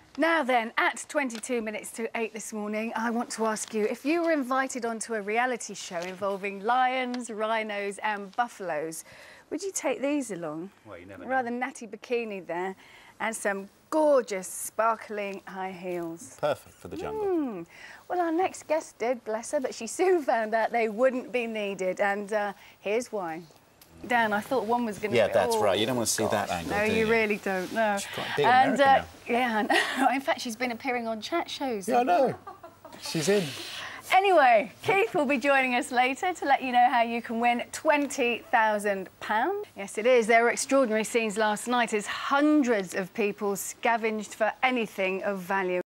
Now then, at 22 minutes to 8 this morning, I want to ask you, if you were invited onto a reality show involving lions, rhinos and buffaloes, would you take these along? Well, you never know. Rather natty bikini there and some gorgeous, sparkling high heels. Perfect for the jungle. Well, our next guest did, bless her, but she soon found out they wouldn't be needed, and here's why. Dan, I thought one was going to be... Yeah, that's right. You don't want to see that angle, no, do you really don't, no. She's quite big American now. Yeah, I know. In fact, she's been appearing on chat shows. Yeah, I know. She's in. Anyway, Keith will be joining us later to let you know how you can win £20,000. Yes, it is. There were extraordinary scenes last night as hundreds of people scavenged for anything of value.